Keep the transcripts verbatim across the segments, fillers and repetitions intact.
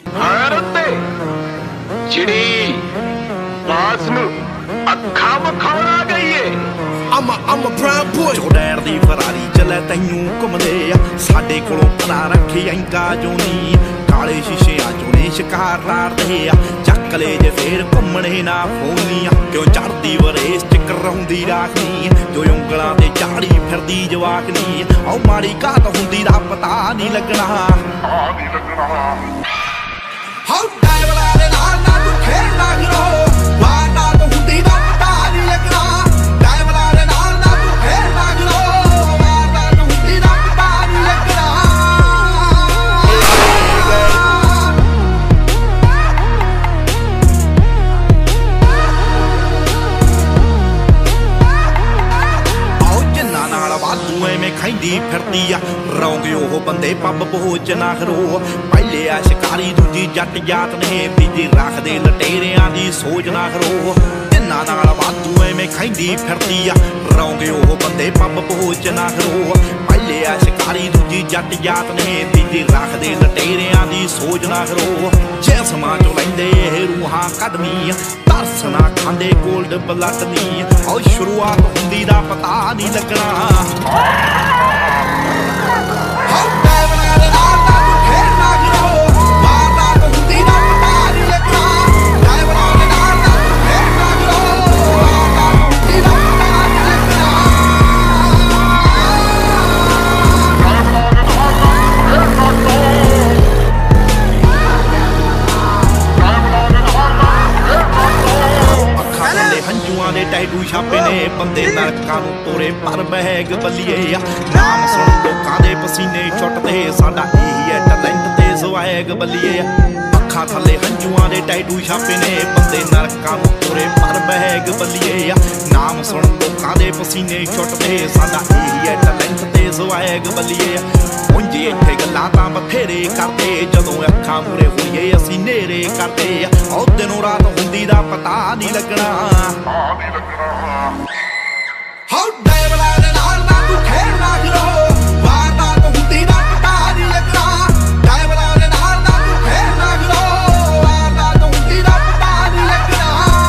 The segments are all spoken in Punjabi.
ਹਾਰਤੇ ਜਿਹੜੀ ਬਾਸ ਨੂੰ ਅੱਖਾਂ ਵਿਖਾਉਣ ਗਈ ਏ। I'm a, I'm a brown boy। ਜੋ ਡੈਰ ਦੀ ਫਰਾਰੀ ਚੱਲੇ ਤੈਨੂੰ ਘੁੰਮਦੇ ਆ ਸਾਡੇ ਕੋਲੋਂ ਪਤਾ ਰੱਖੀ ਐਂਕਾ ਜੋਨੀ ਕਾਲੇ ਸ਼ੀਸ਼ਿਆਂ ਚੋਂ ਨੇ ਸ਼ਿਕਾਰ ਲਾੜਦੇ ਆ ਚੱਕ ਲੈ ਜੇ ਫੇਰ ਘੁੰਮਣੇ ਨਾ ਫੋਨੀਆਂ ਕਿਉਂ ਚੜਦੀ ਵਰੇਸ ਚ ਕਰਾਉਂਦੀ ਰਾਖਨੀ ਜੋ ਉਂਗਲਾਂ ਤੇ ਝਾੜੀ ਫਿਰਦੀ ਜਵਾਕਨੀ ਆਉ ਮਾੜੀ ਘਾਤ ਹੁੰਦੀ ਦਾ ਪਤਾ ਨਹੀਂ ਲੱਗਣਾ ਆ ਨਹੀਂ ਲੱਗਣਾ ਹਾਉ ਡਾਇਵਰਾਂ ਦੇ ਨਾਲ ਨਾ ਤੂੰ ਖੇਡਣਾ ਗਿਰੋ ਵਾਰ ਨਾ ਤੂੰ ਹੁੰਦੀ ਦਾ ਪਤਾ ਨਹੀਂ ਲੱਗਣਾ ਡਾਇਵਰਾਂ ਦੇ ਨਾਲ ਨਾ ਤੂੰ ਖੇਡਣਾ ਗਿਰੋ ਵਾਰ ਨਾ ਤੂੰ ਹੁੰਦੀ ਦਾ ਪਤਾ ਨਹੀਂ ਲੱਗਣਾ ਆਉ ਜਿੰਨਾ ਨਾਲ ਵਾਧੂ ਐਵੇਂ ਖਾਂਦੀ ਫਿਰਦੀ ਆ ਰੌਂਗੇ ਉਹ ਬੰਦੇ ਪੱਬ ਪਹੁੰਚ ਨਾ ਖਰੋ ਪਹਿਲੇ ਆ ਸ਼ਿਕਾਰੀ ਦੂਜੀ ਜੱਟ ਜਾਤ ਨੇ ਤੀਜੀ ਰੱਖਦੇ ਲਟੇਰਿਆਂ ਦੀ ਸੋਚ ਨਾ ਖਰੋ ਜਿੰਨਾ ਨਾਲ ਵਾਧੂ ਐਵੇਂ ਖਾਂਦੀ ਫਿਰਦੀ ਆ ਰੌਂਗੇ ਉਹ ਬੰਦੇ ਪੱਬ ਪਹੁੰਚ ਨਾ ਖਰੋ ਪਹਿਲੇ ਆ ਸ਼ਿਕਾਰੀ ਦੂਜੀ ਜੱਟ ਜਾਤ ਨੇ ਤੀਜੀ ਰੱਖਦੇ ਲਟੇਰਿਆਂ ਦੀ ਸੋਚ ਨਾ ਖਰੋ ਜਿਸਮਾਂ ਚੋਂ ਲੈਂਦੇ ਇਹ ਰੂਹਾਂ ਕੱਢਣੀ ਤਰਸ ਨਾ ਖਾਂਦੇ ਗੋਲਡ ਬਲੱਡ ਨੀ ਆਓ ਸ਼ੁਰੂਆਤ ਹੁੰਦੀ ਦਾ ਪਤਾ ਨਹੀਂ ਲੱਗਣਾ ਦੇ ਟੈਟੂ ਛਾਪੇ ਨੇ ਬੰਦੇ ਨਰਕਾਂ ਨੂੰ ਤੋਰੇ ਪਰ ਬਹਿਗ ਬੱਲੀਏ ਆ ਨਾਮ ਸੁਣ ਲੋਕਾਂ ਦੇ ਪਸੀਨੇ ਛੁੱਟਦੇ ਸਾਡਾ ਇਹੀ ਹੈ ਟੈਲੈਂਟ ਤੇ ਸਵੈਗ ਬੱਲੀਏ ਆ ਅੱਖਾਂ ਥੱਲੇ ਹੰਝੂਆਂ ਦੇ ਟੈਟੂ ਛਾਪੇ ਨੇ ਬੰਦੇ ਨਰਕਾਂ ਨੂੰ ਤੋਰੇ ਪਰ ਬਹਿਗ ਬੱਲੀਏ ਆ ਨਾਮ ਸੁਣ ਲੋਕਾਂ ਦੇ ਪਸੀਨੇ ਛੁੱਟਦੇ ਸਾਡਾ ਇਹੀ ਹੈ ਟੈਲੈਂਟ ਤੇ ਸਵੈਗ ਬੱਲੀਏ ਉਂਝੇ ਇੱਥੇ ਗੱਲਾਂ ਤਾਂ ਬਥੇਰੇ ਕਰਦੇ ਜਦੋਂ ਅੱਖਾਂ ਮੂਰੇ ਹੋਈਏ ਅਸੀਂ ਨੇਰੇ ਕਰਦੇ ਉਹ ਦਿਨੋਂ ਰਾਤ ਹੁੰਦੀ ਦਾ ਪਤਾ ਨਹੀਂ ਲੱਗਣਾ ਆ ਨਹੀਂ ਲੱਗਣਾ ਹਾਉ ਡਾਇਵਰਾਂ ਦੇ ਨਾਲ ਨਾ ਤੂੰ ਖੇਡਣਾ ਗਿਰੋ ਵਾਰ ਨਾ ਤੂੰ ਹੁੰਦੀ ਦਾ ਪਤਾ ਨਹੀਂ ਲੱਗਣਾ ਡਾਇਵਰਾਂ ਦੇ ਨਾਲ ਨਾ ਤੂੰ ਖੇਡਣਾ ਗਿਰੋ ਵਾਰ ਨਾ ਤੂੰ ਹੁੰਦੀ ਦਾ ਪਤਾ ਨਹੀਂ ਲੱਗਣਾ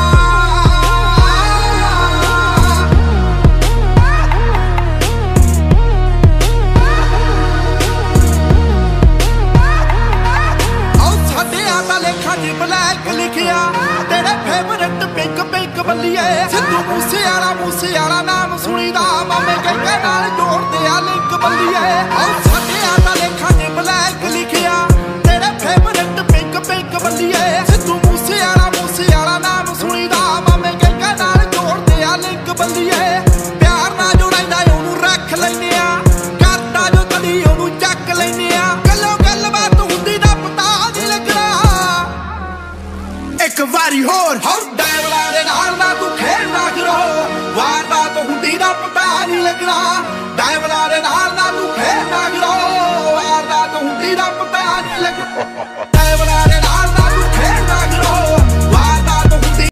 ਆਉ ਸਾਡੇ ਆ ਤਾਂ ਲੇਖਾਂ 'ਚ ਬਲੈਕ ਲਿਖਿਆ ਤੇਰੇ ਫੇਵਰਟ ਪਿੰਕ ਪਿੰਕ ਬੱਲੀਏ ਸਿੱਧੂ ਮੂਸੇ ਵਾਲਾ ਮੂਸੇ ਵਾਲਾ ਨਾਮ ਸੁਣੀਦਾ ਮਾਮੇ ਕਹਿੰਦੇ ਨਾਲ ਜੋੜਦੇ ਆ ਲਿੰਕ ਬੱਲੀਏ ਆਉ ਸਾਡੇ ਆ ਤਾਂ ਲੇਖਾਂ 'ਚ ਬਲੈਕ ਲਿਖਿਆ ਤੇਰੇ ਫੇਵਰਟ ਪਿੰਕ ਪਿੰਕ ਬੱਲੀਏ ਸਿੱਧੂ ਮੂਸੇ ਵਾਲਾ ਮੂਸੇ ਵਾਲਾ ਨਾਮ ਸੁਣੀਦਾ ਮਾਮੇ ਕਹਿੰਦੇ ਨਾਲ ਜੋੜਦੇ ਆ ਲਿੰਕ ਬੱਲੀਏ ਪਿਆਰ ਨਾਲ ਜੋ ਰਹਿੰਦਾ ਉਹਨੂੰ ਰੱਖ ਲੈਨੇ ਆ ਕਰਦਾ ਜੋ ਕਦੀ ਉਹਨੂੰ ਚੱਕ ਲੈਨੇ ਆ ਗੱਲੋਂ ਗੱਲਬਾਤ ਹੁੰਦੀ ਦਾ ਪਤਾ ਨਹੀਂ ਲੱਗਣਾ ਇੱਕ ਵਾਰੀ ਹੋਰ ਹਰ ਡਾਇਵਰਾਂ ਦੇ ਨਾਲ ਨਾ ਤੂੰ ਖੇਡਣਾ ਗਿਰੋ ਵਾਰ ਨਾ ਤੂੰ ਹੁੰਦੀ ਦਾ ਪਤਾ ਨਹੀਂ ਲੱਗਣਾ ਡਾਇਵਰਾਂ ਦੇ ਨਾਲ ਨਾ ਤੂੰ ਖੇਡਣਾ ਗਿਰੋ ਵਾਰ ਨਾ ਤੂੰ ਹੁੰਦੀ ਦਾ ਪਤਾ ਨਹੀਂ ਲੱਗਣਾ